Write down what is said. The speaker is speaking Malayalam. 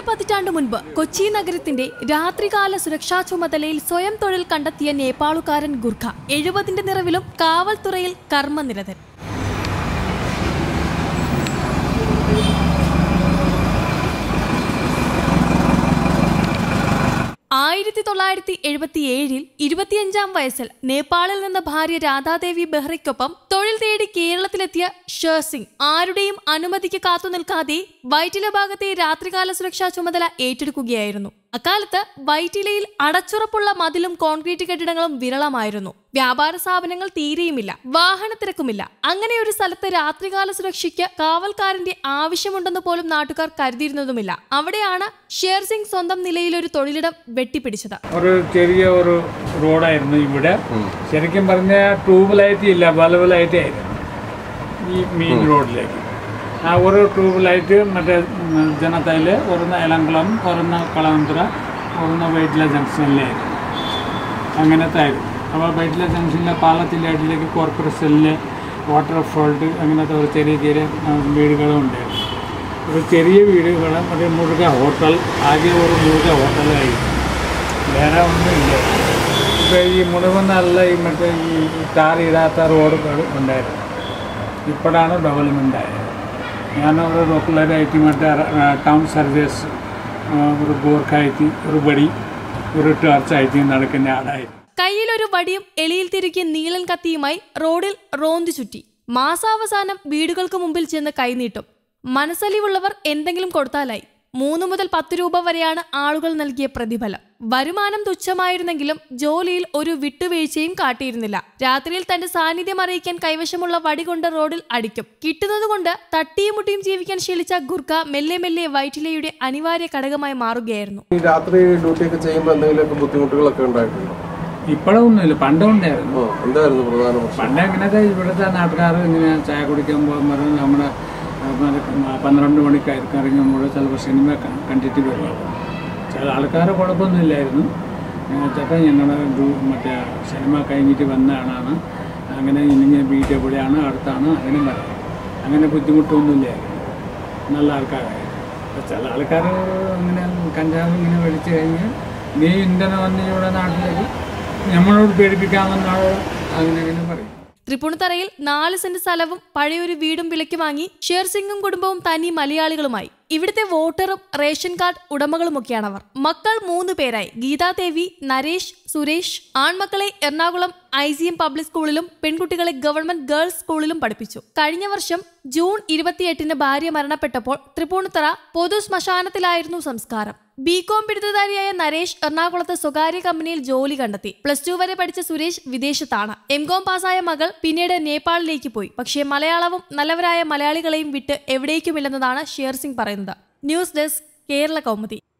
പതിറ്റാണ്ട് മുൻപ് കൊച്ചി നഗരത്തിന്റെ രാത്രികാല സുരക്ഷാ ചുമതലയിൽ സ്വയം തൊഴിൽ കണ്ടെത്തിയ നേപ്പാളുകാരൻ ഗുർഖ 70ന്റെ നിറവിലും കാവൽത്തുറയിൽ കർമ്മനിരതൻ. 1977 25-ാം വയസ്സിൽ നേപ്പാളിൽ നിന്ന് ഭാര്യ രാധാദേവി ബെഹ്റയ്ക്കൊപ്പം തൊഴിൽ തേടി കേരളത്തിലെത്തിയ ഷേർസിംഗ് ആരുടെയും അനുമതിക്ക് കാത്തുനിൽക്കാതെ വൈറ്റില ഭാഗത്തെ രാത്രികാല സുരക്ഷാ ചുമതല ഏറ്റെടുക്കുകയായിരുന്നു. അക്കാലത്ത് വൈറ്റിലയിൽ അടച്ചുറപ്പുള്ള മതിലും കോൺക്രീറ്റ് കെട്ടിടങ്ങളും വിരളമായിരുന്നു. വ്യാപാര സ്ഥാപനങ്ങൾ തീരെയുമില്ല, വാഹനത്തിരക്കുമില്ല. അങ്ങനെ ഒരു സ്ഥലത്ത് രാത്രികാല സുരക്ഷയ്ക്ക് കാവൽക്കാരന്റെ ആവശ്യമുണ്ടെന്ന് പോലും നാട്ടുകാർ കരുതിയിരുന്നതുമില്ല. അവിടെയാണ് ഷേർസിംഗ് സ്വന്തം നിലയിൽ ഒരു തൊഴിലിടം വെട്ടിപ്പിടിച്ചത്. ഒരു ചെറിയ ഒരു റോഡായിരുന്നു ഇവിടെ. ശരിക്കും പറഞ്ഞ ട്യൂബ് ലൈറ്റ് ഇല്ല, ബൾബ് ലൈറ്റ് ആയിരുന്നു ഈ മെയിൻ റോഡിലേക്ക്. ആ ഒരു ട്യൂബ് ലൈറ്റ് മറ്റേ ജനതയിൽ ഒന്ന് എലംകുളം, ഒന്ന് കളവന്തുറ, ഒന്ന് വൈറ്റില ജംഗ്ഷനിലായിരുന്നു. അങ്ങനത്തെ ആയിരുന്നു. അപ്പോൾ വൈറ്റില ജംഗ്ഷനിലെ പാലത്തിൻ്റെ അടിയിലേക്ക് കോർപ്പറേറ്റ് സെല്ല്, വാട്ടർ ഫോൾട്ട്, അങ്ങനത്തെ ഒരു ചെറിയ ചെറിയ വീടുകളും ഉണ്ടായിരുന്നു. ഒരു ചെറിയ വീടുകൾ, ഒരു മുഴുക ഹോട്ടൽ, ആകെ ഒരു മുഴുക ഹോട്ടലായിരുന്നു. വേറെ ഒന്നുമില്ല. ഇപ്പോൾ ഈ മുഴുവൻ നല്ല ഈ മറ്റേ ഈ ടാറിടാത്ത റോഡുകൾ ഉണ്ടായിരുന്നു. ഇപ്പോഴാണ് ഡെവലപ്മെൻ്റ് ആയത്. ഞാനൊരു റെഗുലറായിട്ട് മറ്റേ ടൗൺ സർവീസ്, ഒരു ഗോർഖായിട്ട്, ഒരു വടി, ഒരു ടോർച്ചായിട്ട് നടക്കുന്ന ആളായിരുന്നു. കയ്യിലൊരു വടിയും എളിയിൽ തിരുകിയ നീളൻ കത്തിയുമായി റോഡിൽ റോന്തു ചുറ്റി. മാസാവസാനം വീടുകൾക്ക് മുമ്പിൽ ചെന്ന് കൈനീട്ടും. മനസ്സലിവുള്ളവർ എന്തെങ്കിലും കൊടുത്താലായി. 3 മുതൽ 10 രൂപ വരെയാണ് ആളുകൾ നൽകിയ പ്രതിഫലം. വരുമാനം തുച്ഛമായിരുന്നെങ്കിലും ജോലിയിൽ ഒരു വിട്ടുവീഴ്ചയും കാട്ടിയിരുന്നില്ല. രാത്രിയിൽ തന്റെ സാന്നിധ്യം അറിയിക്കാൻ കൈവശമുള്ള വടി കൊണ്ട് റോഡിൽ അടിക്കും. കിട്ടുന്നതുകൊണ്ട് തട്ടിയും മുട്ടിയും ജീവിക്കാൻ ശീലിച്ച ഗുർഖ മെല്ലെ മെല്ലെ വൈറ്റിലയുടെ അനിവാര്യ ഘടകമായി മാറുകയായിരുന്നു. രാത്രി ഡ്യൂട്ടിയൊക്കെ ചെയ്യുമ്പോൾ എന്തെങ്കിലും ബുദ്ധിമുട്ടുകളൊക്കെ ഉണ്ടായിട്ടുണ്ടോ? ഇപ്പോഴൊന്നുമില്ല, പണ്ടുണ്ടായിരുന്നു. എന്തായിരുന്നു പ്രധാന? പണ്ട് എങ്ങനെയൊക്കെ ഇവിടുത്തെ നാട്ടുകാർ ഇങ്ങനെ ചായ കുടിക്കാൻ പോകുമ്പോൾ നമ്മുടെ 12 മണിക്കായിരിക്കും ഇറങ്ങുമ്പോൾ ചിലപ്പോൾ സിനിമ കണ്ടിട്ട് വരുവാണ്. ചില ആൾക്കാരെ കുഴപ്പമൊന്നുമില്ലായിരുന്നു. ചേട്ടൻ ഞങ്ങളുടെ മറ്റേ സിനിമ കഴിഞ്ഞിട്ട് വന്നതാണ്, അങ്ങനെ ഇല്ലെങ്കിൽ വീട്ടിൽ എവിടെയാണ്, അടുത്താണ്, അങ്ങനെ പറയും. അങ്ങനെ ബുദ്ധിമുട്ടൊന്നുമില്ലായിരുന്നു. നല്ല ആൾക്കാരായിരുന്നു. ചില ആൾക്കാർ ഇങ്ങനെ കഞ്ചാവ് ഇങ്ങനെ മേടിച്ച് കഴിഞ്ഞാൽ നീ ഇന്ധനം വന്ന് ഇവിടെ നാട്ടിലേക്ക് നമ്മളോട് പേടിപ്പിക്കാമെന്നാണ് അങ്ങനെ പറയും. തൃപ്പൂണിത്തറയിൽ 4 സെന്റ് സ്ഥലവും പഴയൊരു വീടും വിലയ്ക്ക് വാങ്ങി ഷേർസിംഗും കുടുംബവും തനി മലയാളികളുമായി. ഇവിടുത്തെ വോട്ടറും റേഷൻ കാർഡ് ഉടമകളുമൊക്കെയാണവർ. മക്കൾ 3 പേരായി: ഗീതാദേവി, നരേഷ്, സുരേഷ്. ആൺമക്കളെ എറണാകുളം ICM പബ്ലിക് സ്കൂളിലും പെൺകുട്ടികളെ ഗവൺമെന്റ് ഗേൾസ് സ്കൂളിലും പഠിപ്പിച്ചു. കഴിഞ്ഞ വർഷം ജൂൺ 28-ന് ഭാര്യ മരണപ്പെട്ടപ്പോൾ തൃപ്പൂണിത്തറ പൊതു ശ്മശാനത്തിലായിരുന്നു സംസ്കാരം. BCom ബിരുദധാരിയായ നരേഷ് എറണാകുളത്ത് സ്വകാര്യ കമ്പനിയിൽ ജോലി കണ്ടെത്തി. +2 വരെ പഠിച്ച സുരേഷ് വിദേശത്താണ്. MCom പാസ്സായ മകൾ പിന്നീട് നേപ്പാളിലേക്ക് പോയി. പക്ഷേ മലയാളവും നല്ലവരായ മലയാളികളെയും വിട്ട് എവിടേക്കുമില്ലെന്നതാണ് ഷേർസിംഗ് പറയുന്നത്. News desk, Kerala Kaumudi.